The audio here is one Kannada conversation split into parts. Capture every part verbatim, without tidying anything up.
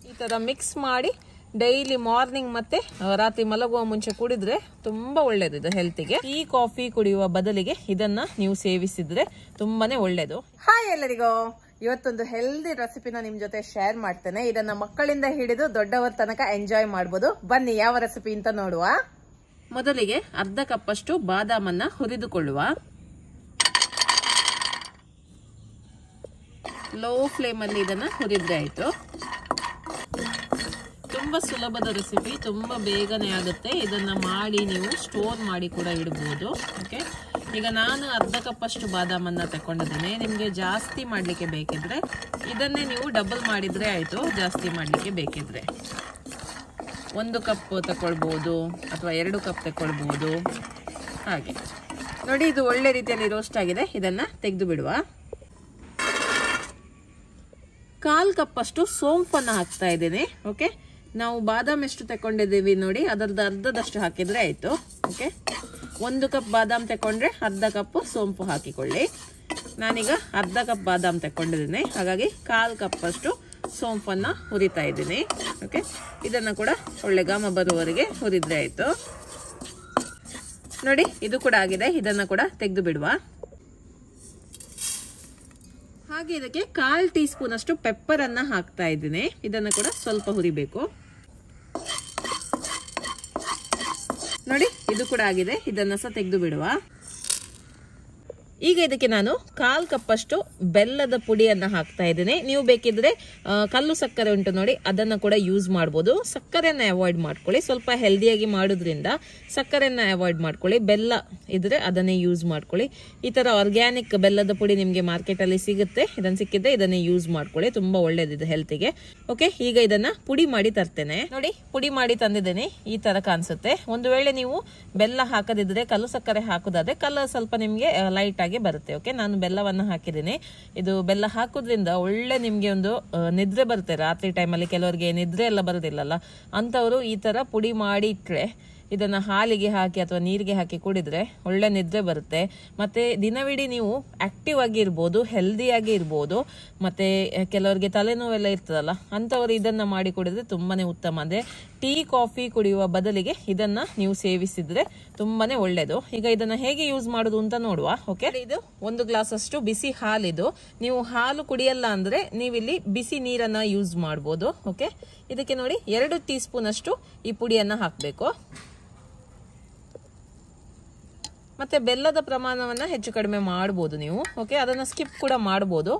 ಈ ತರ ಮಿಕ್ಸ್ ಮಾಡಿ ಡೈಲಿ ಮಾರ್ನಿಂಗ್ ಮತ್ತೆ ರಾತ್ರಿ ಮಲಗುವ ಮುಂಚೆ ಕುಡಿದ್ರೆ ತುಂಬಾ ಒಳ್ಳೇದು ಇದು ಹೆಲ್ತಿಗೆ. ಟೀ ಕಾಫಿ ಕುಡಿಯುವ ಬದಲಿಗೆ ಇದನ್ನ ನೀವು ಸೇವಿಸಿದ್ರೆ ತುಂಬಾನೇ ಒಳ್ಳೇದು. ಹಾಯ್ ಎಲ್ಲರಿಗೂ, ಇವತ್ತೊಂದು ಹೆಲ್ದಿ ರೆಸಿಪಿನ ನಿಮ್ ಜೊತೆ ಶೇರ್ ಮಾಡ್ತೇನೆ. ಇದನ್ನ ಮಕ್ಕಳಿಂದ ಹಿಡಿದು ದೊಡ್ಡವರ ತನಕ ಎಂಜಾಯ್ ಮಾಡಬಹುದು. ಬನ್ನಿ ಯಾವ ರೆಸಿಪಿ ಅಂತ ನೋಡುವ. ಮೊದಲಿಗೆ ಅರ್ಧ ಕಪ್ ಅಷ್ಟು ಬಾದಾಮನ್ನ ಹುರಿದುಕೊಳ್ಳುವ. ಲೋ ಫ್ಲೇಮ್ ಅಲ್ಲಿ ಇದನ್ನ ಹುರಿದ್ರೆ ಆಯ್ತು. ತುಂಬಾ ಸುಲಭದ ರೆಸಿಪಿ, ತುಂಬಾ ಬೇಗನೆ ಆಗುತ್ತೆ. ಇದನ್ನ ಮಾಡಿ ನೀವು ಸ್ಟೋರ್ ಮಾಡಿ ಕೂಡ ಇಡಬಹುದು. ಓಕೆ, ಈಗ ನಾನು ಅರ್ಧ ಕಪ್ ಅಷ್ಟು ಬಾದಾಮನ್ನ ತಗೊಂಡಿದ್ದೇನೆ. ನಿಮ್ಗೆ ಜಾಸ್ತಿ ಮಾಡ್ಲಿಕ್ಕೆ ಬೇಕಿದ್ರೆ ಇದನ್ನೇ ನೀವು ಡಬಲ್ ಮಾಡಿದ್ರೆ ಆಯ್ತು. ಜಾಸ್ತಿ ಮಾಡ್ಲಿಕ್ಕೆ ಬೇಕಿದ್ರೆ ಒಂದು ಕಪ್ ತಕೊಳ್ಬಹುದು ಅಥವಾ ಎರಡು ಕಪ್ ತಕೊಳ್ಬಹುದು. ಹಾಗೆ ನೋಡಿ, ಇದು ಒಳ್ಳೆ ರೀತಿಯಲ್ಲಿ ರೋಸ್ಟ್ ಆಗಿದೆ. ಇದನ್ನ ತೆಗೆದು ಬಿಡುವ. ಕಾಲ್ ಕಪ್ ಅಷ್ಟು ಸೋಂಪನ್ನ ಹಾಕ್ತಾ ಇದ್ದೇನೆ. ಓಕೆ, ನಾವು ಬಾದಾಮ್ ಎಷ್ಟು ತಕೊಂಡಿದ್ದೀವಿ ನೋಡಿ, ಅದರದ್ದು ಅರ್ಧದಷ್ಟು ಹಾಕಿದ್ರೆ ಆಯ್ತು. ಓಕೆ, ಒಂದು ಕಪ್ ಬಾದಾಮ್ ತಕೊಂಡ್ರೆ ಅರ್ಧ ಕಪ್ ಸೋಂಪು ಹಾಕಿಕೊಳ್ಳಿ. ನಾನೀಗ ಅರ್ಧ ಕಪ್ ಬಾದಾಮ್ ತಕೊಂಡಿದ್ದೀನಿ, ಹಾಗಾಗಿ ಕಾಲ್ ಕಪ್ ಅಷ್ಟು ಸೋಂಪನ್ನ ಹುರಿತಾ ಇದ್ದೀನಿ. ಓಕೆ, ಇದನ್ನ ಕೂಡ ಒಳ್ಳೆ ಘಮ ಬರುವವರೆಗೆ ಹುರಿದ್ರೆ ಆಯ್ತು. ನೋಡಿ, ಇದು ಕೂಡ ಆಗಿದೆ. ಇದನ್ನ ಕೂಡ ತೆಗೆದು ಬಿಡುವ. ಹಾಗೆ ಇದಕ್ಕೆ ಕಾಲ್ ಟೀ ಸ್ಪೂನ್ ಅಷ್ಟು ಪೆಪ್ಪರ್ ಅನ್ನ ಹಾಕ್ತಾ ಇದ್ದೀನಿ. ಇದನ್ನ ಕೂಡ ಸ್ವಲ್ಪ ಹುರಿಬೇಕು. ನೋಡಿ, ಇದು ಕೂಡ ಆಗಿದೆ. ಇದನ್ನ ಸಹ ತೆಗೆದು ಬಿಡುವ. ಈಗ ಇದಕ್ಕೆ ನಾನು ಕಾಲ್ ಕಪ್ ಅಷ್ಟು ಬೆಲ್ಲದ ಪುಡಿಯನ್ನ ಹಾಕ್ತಾ ಇದ್ದೀನಿ. ನೀವು ಬೇಕಿದ್ರೆ ಕಲ್ಲು ಸಕ್ಕರೆ ಉಂಟು ನೋಡಿ, ಅದನ್ನ ಕೂಡ ಯೂಸ್ ಮಾಡಬಹುದು. ಸಕ್ಕರೆಯನ್ನ ಅವಾಯ್ಡ್ ಮಾಡ್ಕೊಳ್ಳಿ. ಸ್ವಲ್ಪ ಹೆಲ್ದಿಯಾಗಿ ಮಾಡೋದ್ರಿಂದ ಸಕ್ಕರೆಯನ್ನ ಅವಾಯ್ಡ್ ಮಾಡ್ಕೊಳ್ಳಿ. ಬೆಲ್ಲ ಇದ್ರೆ ಅದನ್ನೇ ಯೂಸ್ ಮಾಡ್ಕೊಳ್ಳಿ. ಈ ತರ ಆರ್ಗ್ಯಾನಿಕ್ ಬೆಲ್ಲದ ಪುಡಿ ನಿಮ್ಗೆ ಮಾರ್ಕೆಟ್ ಅಲ್ಲಿ ಸಿಗುತ್ತೆ. ಇದನ್ನ ಸಿಕ್ಕಿದ್ರೆ ಇದನ್ನೇ ಯೂಸ್ ಮಾಡ್ಕೊಳ್ಳಿ. ತುಂಬಾ ಒಳ್ಳೇದಿದೆ ಹೆಲ್ತಿಗೆ. ಓಕೆ, ಈಗ ಇದನ್ನ ಪುಡಿ ಮಾಡಿ ತರ್ತೇನೆ. ನೋಡಿ, ಪುಡಿ ಮಾಡಿ ತಂದಿದ್ದೇನೆ. ಈ ತರ ಕಾಣಿಸುತ್ತೆ. ಒಂದು ವೇಳೆ ನೀವು ಬೆಲ್ಲ ಹಾಕದಿದ್ರೆ ಕಲ್ಲು ಸಕ್ಕರೆ ಹಾಕುದಾದ್ರೆ ಕಲರ್ ಸ್ವಲ್ಪ ನಿಮ್ಗೆ ಲೈಟ್ ಆಗಿ ಬರುತ್ತೆ. ಓಕೆ, ನಾನು ಬೆಲ್ಲವನ್ನ ಹಾಕಿದ್ದೀನಿ. ಇದು ಬೆಲ್ಲ ಹಾಕೋದ್ರಿಂದ ಒಳ್ಳೆ ನಿಮ್ಗೆ ಒಂದು ನಿದ್ರೆ ಬರುತ್ತೆ. ರಾತ್ರಿ ಟೈಮಲ್ಲಿ ಕೆಲವರಿಗೆ ನಿದ್ರೆ ಎಲ್ಲ ಬರೋದಿಲ್ಲಲ್ಲ, ಅಂತವರು ಈ ತರ ಪುಡಿ ಮಾಡಿ ಇಟ್ರೆ ಇದನ್ನ ಹಾಲಿಗೆ ಹಾಕಿ ಅಥವಾ ನೀರಿಗೆ ಹಾಕಿ ಕುಡಿದ್ರೆ ಒಳ್ಳೆ ನಿದ್ರೆ ಬರುತ್ತೆ. ಮತ್ತೆ ದಿನವಿಡೀ ನೀವು ಆಕ್ಟಿವ್ ಆಗಿ ಇರ್ಬೋದು, ಹೆಲ್ದಿಯಾಗಿ ಇರ್ಬೋದು. ಮತ್ತೆ ಕೆಲವರಿಗೆ ತಲೆನೋವೆಲ್ಲ ಇರ್ತದಲ್ಲ, ಅಂತವರು ಇದನ್ನ ಮಾಡಿ ಕುಡಿದ್ರೆ ತುಂಬಾನೇ ಉತ್ತಮ. ಅಂದ್ರೆ ಟೀ ಕಾಫಿ ಕುಡಿಯುವ ಬದಲಿಗೆ ಇದನ್ನ ನೀವು ಸೇವಿಸಿದ್ರೆ ತುಂಬಾನೇ ಒಳ್ಳೇದು. ಈಗ ಇದನ್ನ ಹೇಗೆ ಯೂಸ್ ಮಾಡುದು ಅಂತ ನೋಡುವ. ಓಕೆ, ಇದು ಒಂದು ಗ್ಲಾಸ್ ಅಷ್ಟು ಬಿಸಿ ಹಾಲಿದು. ನೀವು ಹಾಲು ಕುಡಿಯಲ್ಲ ಅಂದ್ರೆ ನೀವಿಲ್ಲಿ ಬಿಸಿ ನೀರನ್ನ ಯೂಸ್ ಮಾಡಬಹುದು. ಓಕೆ, ಇದಕ್ಕೆ ನೋಡಿ ಎರಡು ಟೀ ಸ್ಪೂನ್ ಅಷ್ಟು ಈ ಪುಡಿಯನ್ನ ಹಾಕಬೇಕು. ಮತ್ತೆ ಬೆಲ್ಲದ ಪ್ರಮಾಣವನ್ನ ಹೆಚ್ಚು ಕಡಿಮೆ ಮಾಡಬಹುದು ನೀವು. ಓಕೆ, ಅದನ್ನ ಸ್ಕಿಪ್ ಕೂಡ ಮಾಡಬಹುದು.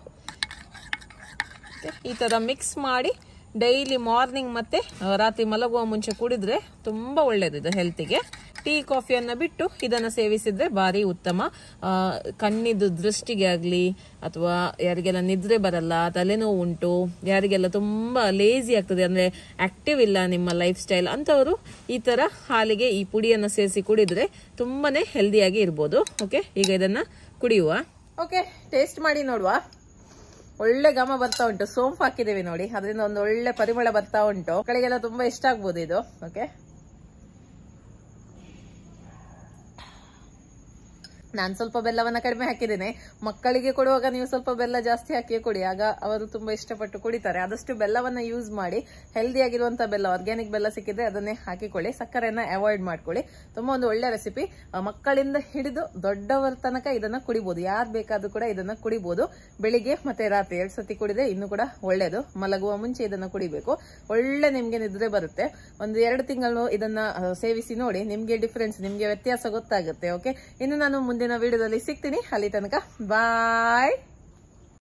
ಈ ತರ ಮಿಕ್ಸ್ ಮಾಡಿ ಡೈಲಿ ಮಾರ್ನಿಂಗ್ ಮತ್ತೆ ರಾತ್ರಿ ಮಲಗುವ ಮುಂಚೆ ಕುಡಿದ್ರೆ ತುಂಬಾ ಒಳ್ಳೇದು ಇದು ಹೆಲ್ತಿಗೆ. ಟೀ ಕಾಫಿಯನ್ನ ಬಿಟ್ಟು ಇದನ್ನ ಸೇವಿಸಿದ್ರೆ ಬಾರಿ ಉತ್ತಮ. ಕಣ್ಣಿದ್ದು ದೃಷ್ಟಿಗೆ ಆಗ್ಲಿ, ಅಥವಾ ಯಾರಿಗೆಲ್ಲ ನಿದ್ರೆ ಬರಲ್ಲ, ತಲೆನೋವು ಉಂಟು, ಯಾರಿಗೆಲ್ಲ ತುಂಬಾ ಲೇಜಿ ಆಗ್ತದೆ, ಅಂದ್ರೆ ಆಕ್ಟಿವ್ ಇಲ್ಲ ನಿಮ್ಮ ಲೈಫ್ ಸ್ಟೈಲ್, ಅಂತವರು ಈ ತರ ಹಾಲಿಗೆ ಈ ಪುಡಿಯನ್ನ ಸೇರಿಸಿ ಕುಡಿದ್ರೆ ತುಂಬಾನೇ ಹೆಲ್ದಿಯಾಗಿ ಇರ್ಬೋದು. ಓಕೆ, ಈಗ ಇದನ್ನ ಕುಡಿಯುವ. ಓಕೆ, ಟೇಸ್ಟ್ ಮಾಡಿ ನೋಡುವ. ಒಳ್ಳೆ ಘಮ ಬರ್ತಾ ಉಂಟು. ಸೋಂಪು ಹಾಕಿದ್ದೇವೆ ನೋಡಿ, ಅದರಿಂದ ಒಂದು ಒಳ್ಳೆ ಪರಿಮಳ ಬರ್ತಾ ಉಂಟು. ಮಕ್ಕಳಿಗೆಲ್ಲ ತುಂಬಾ ಇಷ್ಟ ಆಗ್ಬೋದು ಇದು. ಓಕೆ, ನಾನು ಸ್ವಲ್ಪ ಬೆಲ್ಲವನ್ನ ಕಡಿಮೆ ಹಾಕಿದ್ದೇನೆ. ಮಕ್ಕಳಿಗೆ ಕೊಡುವಾಗ ನೀವು ಸ್ವಲ್ಪ ಬೆಲ್ಲ ಜಾಸ್ತಿ ಹಾಕಿ ಕೊಡಿ, ಆಗ ಅವರು ತುಂಬಾ ಇಷ್ಟಪಟ್ಟು ಕುಡಿತಾರೆ. ಆದಷ್ಟು ಬೆಲ್ಲವನ್ನ ಯೂಸ್ ಮಾಡಿ. ಹೆಲ್ದಿ ಆಗಿರುವಂತಹ ಬೆಲ್ಲ, ಆರ್ಗ್ಯಾನಿಕ್ ಬೆಲ್ಲ ಸಿಕ್ಕಿದ್ರೆ ಅದನ್ನೇ ಹಾಕಿಕೊಳ್ಳಿ. ಸಕ್ಕರೆಯನ್ನ ಅವಾಯ್ಡ್ ಮಾಡ್ಕೊಳ್ಳಿ. ತುಂಬಾ ಒಂದು ಒಳ್ಳೆ ರೆಸಿಪಿ. ಮಕ್ಕಳಿಂದ ಹಿಡಿದು ದೊಡ್ಡವರ ತನಕ ಇದನ್ನ ಕುಡಿಬಹುದು. ಯಾರು ಬೇಕಾದ್ರೂ ಕೂಡ ಇದನ್ನ ಕುಡಿಬಹುದು. ಬೆಳಿಗ್ಗೆ ಮತ್ತೆ ರಾತ್ರಿ ಎರಡ್ ಸತಿ ಕುಡಿದ್ರೆ ಇನ್ನು ಕೂಡ ಒಳ್ಳೇದು. ಮಲಗುವ ಮುಂಚೆ ಇದನ್ನ ಕುಡಿಬೇಕು. ಒಳ್ಳೆ ನಿಮ್ಗೆ ನಿದ್ರೆ ಬರುತ್ತೆ. ಒಂದು ಎರಡು ತಿಂಗಳು ಇದನ್ನ ಸೇವಿಸಿ ನೋಡಿ, ನಿಮ್ಗೆ ಡಿಫ್ರೆನ್ಸ್, ನಿಮ್ಗೆ ವ್ಯತ್ಯಾಸ ಗೊತ್ತಾಗುತ್ತೆ. ಓಕೆ, ಇನ್ನು ನಾನು ಮುಂದಿನ ವಿಡಿಯೋದಲ್ಲಿ ಸಿಗ್ತೀನಿ. ಅಲ್ಲಿ ತನಕ ಬಾಯ್.